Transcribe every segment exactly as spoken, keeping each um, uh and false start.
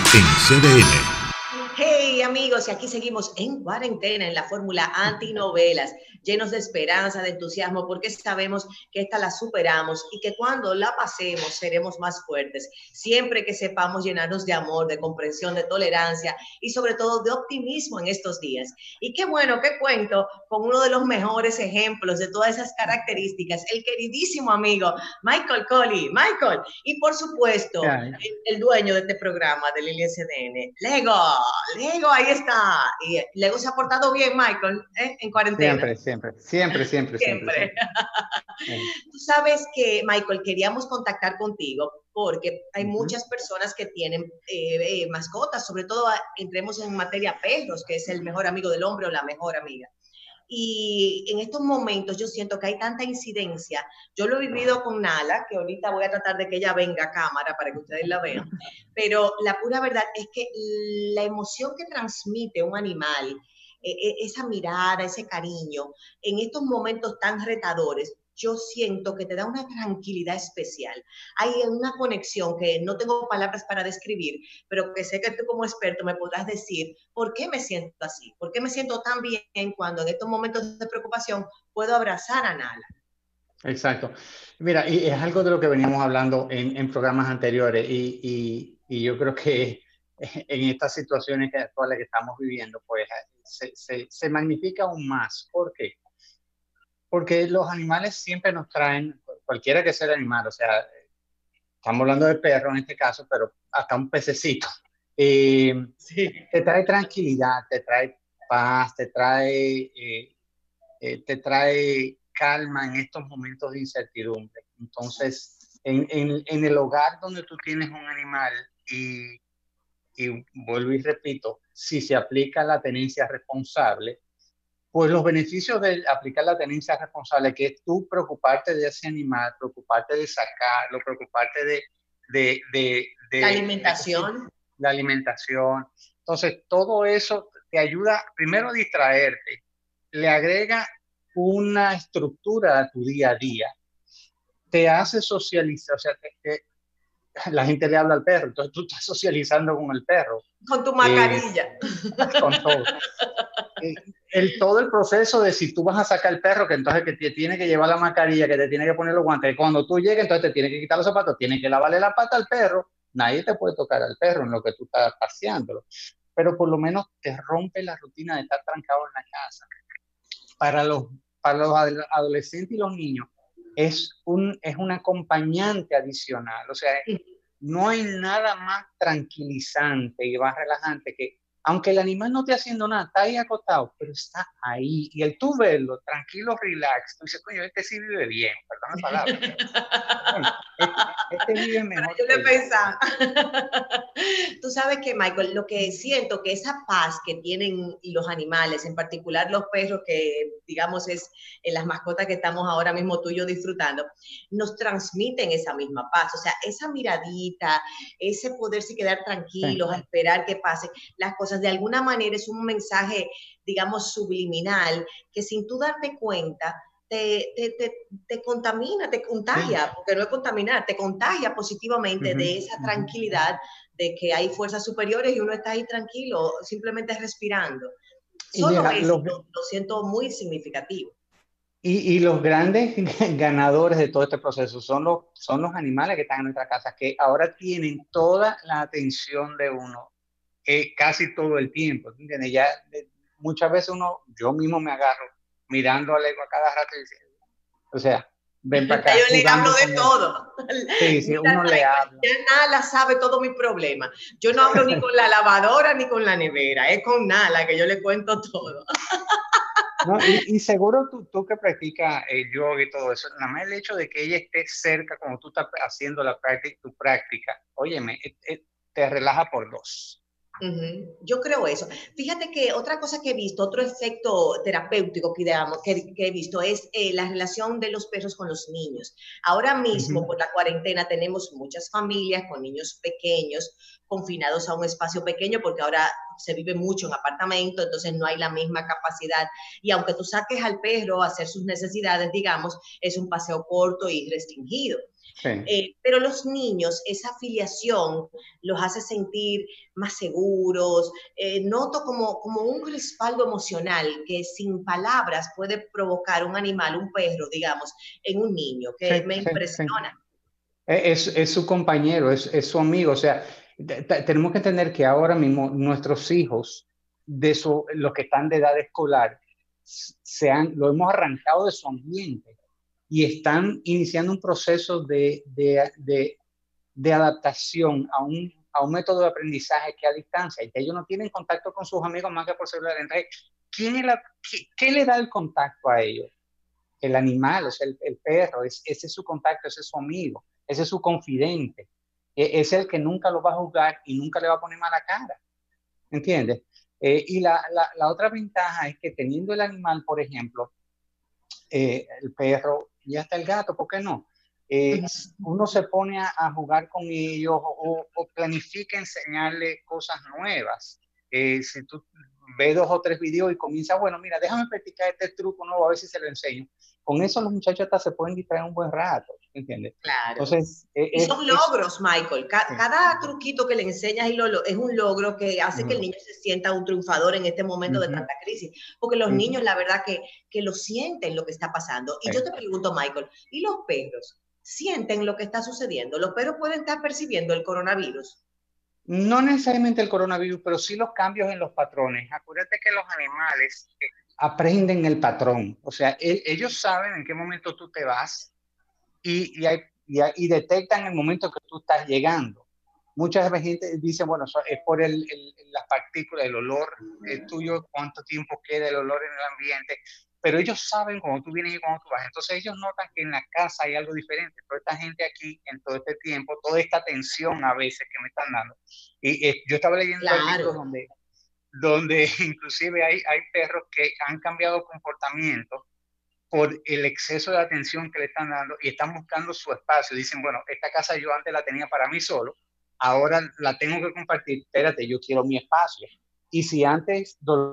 en C D N. Hey amigos, y aquí seguimos en cuarentena en la fórmula antinovelas, llenos de esperanza, de entusiasmo, porque sabemos que esta la superamos y que cuando la pasemos seremos más fuertes, siempre que sepamos llenarnos de amor, de comprensión, de tolerancia y sobre todo de optimismo en estos días. Y qué bueno que cuento con uno de los mejores ejemplos de todas esas características, el queridísimo amigo Michael Colley. Michael, y por supuesto, el, el dueño de este programa de Lili C D N, Lego. Lego, ahí está. Y Lego se ha portado bien, Michael, ¿eh? En cuarentena. Siempre, siempre, siempre, siempre, siempre. Siempre. siempre. Tú sabes que, Michael, queríamos contactar contigo porque hay Uh-huh. muchas personas que tienen eh, eh, mascotas, sobre todo entremos en materia perros, que es el mejor amigo del hombre o la mejor amiga. Y en estos momentos yo siento que hay tanta incidencia. Yo lo he vivido con Nala, que ahorita voy a tratar de que ella venga a cámara para que ustedes la vean, pero la pura verdad es que la emoción que transmite un animal, eh, esa mirada, ese cariño, en estos momentos tan retadores, yo siento que te da una tranquilidad especial. Hay una conexión que no tengo palabras para describir, pero que sé que tú como experto me podrás decir por qué me siento así, por qué me siento tan bien cuando en estos momentos de preocupación puedo abrazar a Nala. Exacto. Mira, y es algo de lo que veníamos hablando en, en programas anteriores y, y, y yo creo que en estas situaciones actuales que estamos viviendo, pues se, se, se magnifica aún más. ¿Por qué? Porque los animales siempre nos traen, cualquiera que sea el animal, o sea, estamos hablando de perro en este caso, pero hasta un pececito. Eh, sí. Te trae tranquilidad, te trae paz, te trae, eh, eh, te trae calma en estos momentos de incertidumbre. Entonces, en, en, en el hogar donde tú tienes un animal y, y vuelvo y repito, si se aplica la tenencia responsable, pues los beneficios de aplicar la tenencia responsable, que es tú preocuparte de ese animal, preocuparte de sacarlo, preocuparte de... de, de, de la alimentación. De, la alimentación. Entonces, todo eso te ayuda primero a distraerte, le agrega una estructura a tu día a día, te hace socializar, o sea, te, te, la gente le habla al perro, entonces tú estás socializando con el perro. Con tu mascarilla. Eh, con todo. El, todo el proceso de si tú vas a sacar el perro, que entonces que te tiene que llevar la mascarilla, que te tiene que poner los guantes, cuando tú llegues, entonces te tiene que quitar los zapatos, tiene que lavarle la pata al perro, nadie te puede tocar al perro en lo que tú estás paseándolo, pero por lo menos te rompe la rutina de estar trancado en la casa. Para los, para los adolescentes y los niños es un, es un acompañante adicional, o sea, no hay nada más tranquilizante y más relajante que, aunque el animal no esté haciendo nada, está ahí acostado, pero está ahí. Y el tú verlo, tranquilo, relax, tú dices, coño, este sí vive bien, perdón la palabra. Bueno, este, este vive mejor. Pero yo le pensaba. Tú sabes que, Michael, lo que siento que esa paz que tienen los animales, en particular los perros, que digamos es en las mascotas que estamos ahora mismo tú y yo disfrutando, nos transmiten esa misma paz. O sea, esa miradita, ese poderse quedar tranquilos, sí, a esperar que pasen las cosas, de alguna manera es un mensaje, digamos, subliminal, que sin tú darte cuenta, Te, te, te, te contamina, te contagia, sí, porque no es contaminar, te contagia positivamente, uh-huh, de esa tranquilidad, de que hay fuerzas superiores y uno está ahí tranquilo, simplemente respirando. Solo mira, eso lo, lo siento muy significativo. Y, y los grandes ganadores de todo este proceso son los, son los animales que están en nuestra casa, que ahora tienen toda la atención de uno, eh, casi todo el tiempo, ¿entiendes? Ya de, muchas veces uno, yo mismo me agarro mirando a Lego a cada rato y dice, o sea, ven para acá. Yo le hablo de todo. Sí, sí, uno le habla. Ya Nala sabe todo mi problema. Yo no hablo ni con la lavadora ni con la nevera, es con Nala que yo le cuento todo. No, y, y seguro tú, tú que practicas el yoga y todo eso, nada más el hecho de que ella esté cerca cuando tú estás haciendo la práctica, tu práctica, óyeme, te relaja por dos. Uh-huh. Yo creo eso. Fíjate que otra cosa que he visto, otro efecto terapéutico que, digamos, que, que he visto es eh, la relación de los perros con los niños. Ahora mismo, uh-huh, por la cuarentena, tenemos muchas familias con niños pequeños confinados a un espacio pequeño porque ahora se vive mucho en apartamento, entonces no hay la misma capacidad. Y aunque tú saques al perro a hacer sus necesidades, digamos, es un paseo corto y restringido. Sí. Eh, pero los niños, esa afiliación los hace sentir más seguros. Eh, noto como, como un respaldo emocional que sin palabras puede provocar un animal, un perro, digamos, en un niño, Sí, que me sí, sí. impresiona. Es, es su compañero, es, es su amigo. O sea, te- te- tenemos que entender que ahora mismo nuestros hijos, de su, los que están de edad escolar, se han, lo hemos arrancado de su ambiente y están iniciando un proceso de, de, de, de adaptación a un, a un método de aprendizaje que a distancia, y que ellos no tienen contacto con sus amigos más que por celular. Entonces, ¿quién es la, qué, qué le da el contacto a ellos? El animal, o sea, el, el perro, es, ese es su contacto, ese es su amigo, ese es su confidente, e, es el que nunca lo va a juzgar y nunca le va a poner mala cara, ¿entiendes? Eh, y la, la, la, otra ventaja es que teniendo el animal, por ejemplo, eh, el perro y hasta el gato, ¿por qué no? Eh, uno se pone a, a jugar con ellos o, o planifica enseñarle cosas nuevas. Eh, si tú ves dos o tres videos y comienza, bueno, mira, déjame practicar este truco nuevo, a ver si se lo enseño. Con eso los muchachos hasta se pueden distraer un buen rato, ¿entiendes? Claro. Entonces, eh, Y es... son es logros, Michael. Ca- sí. cada truquito que le enseñas y lo, lo- es un logro que hace que el Uh niño se sienta un triunfador en este momento de -huh. tanta crisis. Porque los Uh -huh. niños, la verdad, que, que lo sienten lo que está pasando. Y Sí. yo te pregunto, Michael, ¿y los perros sienten lo que está sucediendo? ¿Los perros pueden estar percibiendo el coronavirus? No necesariamente el coronavirus, pero sí los cambios en los patrones. Acuérdate que los animales eh, aprenden el patrón. O sea, el, ellos saben en qué momento tú te vas y, y, hay, y, hay, y detectan el momento que tú estás llegando. Muchas veces gente dice, bueno, es por el, el, las partículas, el olor el tuyo, cuánto tiempo queda el olor en el ambiente, pero ellos saben cuando tú vienes y cuando tú vas. Entonces ellos notan que en la casa hay algo diferente. Toda esta gente aquí, en todo este tiempo, toda esta tensión a veces que me están dando. Y eh, yo estaba leyendo Claro. artículos donde, donde inclusive hay, hay perros que han cambiado comportamiento por el exceso de atención que le están dando y están buscando su espacio. Dicen, bueno, esta casa yo antes la tenía para mí solo, ahora la tengo que compartir, espérate, yo quiero mi espacio. Y si antes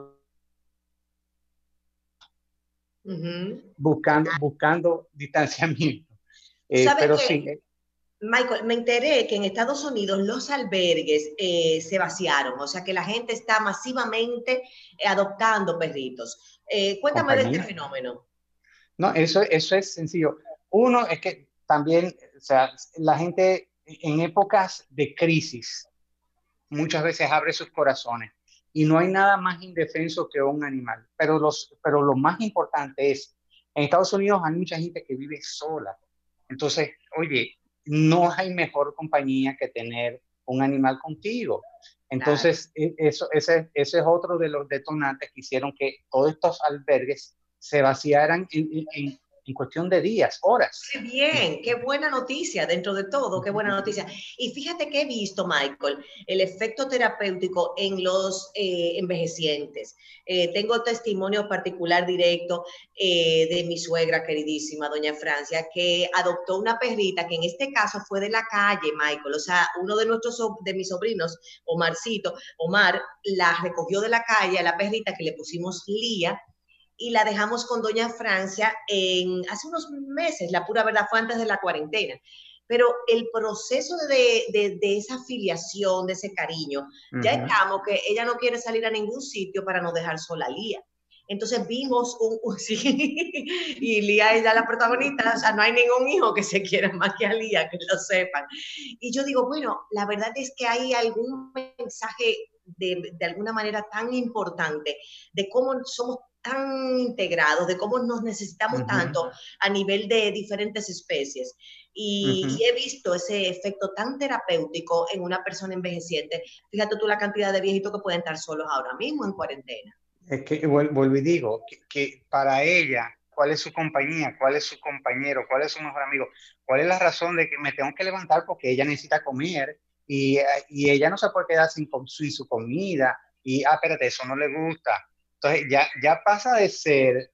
Uh-huh. buscando, buscando distanciamiento, eh, ¿Sabes pero qué? sí. Eh, Michael, me enteré que en Estados Unidos los albergues eh, se vaciaron, o sea que la gente está masivamente eh, adoptando perritos. Eh, cuéntame de este compañía. fenómeno. No, eso, eso es sencillo. Uno es que también, o sea, la gente en épocas de crisis muchas veces abre sus corazones y no hay nada más indefenso que un animal. Pero, los, pero lo más importante es, en Estados Unidos hay mucha gente que vive sola. Entonces, oye, no hay mejor compañía que tener un animal contigo. Entonces, claro. eso, ese, ese es otro de los detonantes que hicieron que todos estos albergues se vaciaran en, en, en cuestión de días, horas. Qué bien, qué buena noticia dentro de todo, qué buena noticia. Y fíjate que he visto, Michael, el efecto terapéutico en los eh, envejecientes. Eh, tengo testimonio particular directo eh, de mi suegra queridísima, doña Francia, que adoptó una perrita que en este caso fue de la calle, Michael. O sea, uno de nuestros, de mis sobrinos, Omarcito, Omar, la recogió de la calle a la perrita que le pusimos Lía, y la dejamos con doña Francia en, hace unos meses, la pura verdad fue antes de la cuarentena. Pero el proceso de, de, de esa afiliación, de ese cariño, uh-huh. ya estamos que ella no quiere salir a ningún sitio para no dejar sola a Lía. Entonces vimos un, un sí, y Lía es ya la protagonista, o sea, no hay ningún hijo que se quiera más que a Lía, que lo sepan. Y yo digo, bueno, la verdad es que hay algún mensaje de, de alguna manera tan importante de cómo somos tan integrados, de cómo nos necesitamos uh-huh. tanto a nivel de diferentes especies. Y, uh-huh. y he visto ese efecto tan terapéutico en una persona envejeciente. Fíjate tú la cantidad de viejitos que pueden estar solos ahora mismo en cuarentena. Es que vuelvo y digo que, que para ella, ¿cuál es su compañía? ¿Cuál es su compañero? ¿Cuál es su mejor amigo? ¿Cuál es la razón de que me tengo que levantar porque ella necesita comer y, y ella no se puede quedar sin, sin su comida? Y, ah, espérate, eso no le gusta. Entonces ya, ya pasa de ser,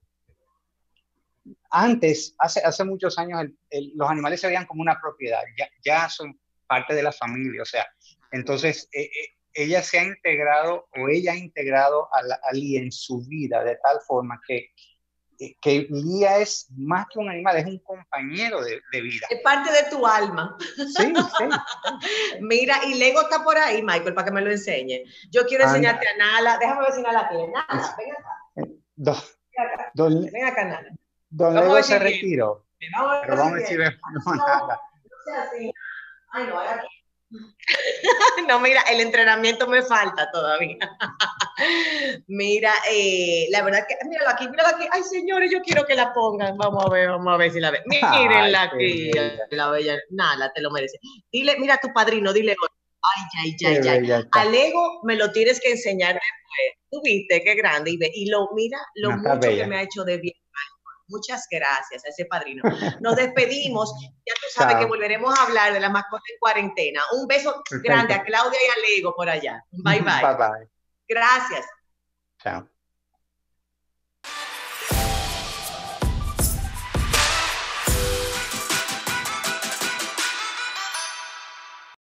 antes, hace, hace muchos años, el, el, los animales se veían como una propiedad, ya, ya son parte de la familia, o sea, entonces eh, eh, ella se ha integrado o ella ha integrado a, la, a Lee en su vida de tal forma que que Lía es más que un animal, es un compañero de, de vida. Es parte de tu alma. Sí, sí, sí. Mira, y Lego está por ahí, Michael, para que me lo enseñe. Yo quiero Anda. enseñarte a Nala. Déjame ver si Nala tiene. Nala, ven acá. Don, Ven acá, don, ven acá, Nala. don Vamos a Lego ver se si viene. retiró. Vamos a ver Pero si vamos a ver si viene. vemos no, No, nada. no sea así. Ay, no, aquí. No, mira, el entrenamiento me falta todavía. Mira, eh, la verdad que, míralo aquí, míralo aquí. Ay, señores, yo quiero que la pongan. Vamos a ver, vamos a ver si la ven. Mírenla aquí, la bella. Nada, te lo merece. Dile, mira a tu padrino, dile. Ay, ay, ay, ay. Al Ego me lo tienes que enseñar después. Tú viste, qué grande. Y, ve, y lo, mira lo no, mucho que me ha hecho de bien. Muchas gracias a ese padrino. Nos despedimos. Ya tú sabes Chao. Que volveremos a hablar de la mascota en cuarentena. Un beso Perfecto. Grande a Claudia y a Lego por allá. Bye, bye. Bye, bye. Gracias. Chao.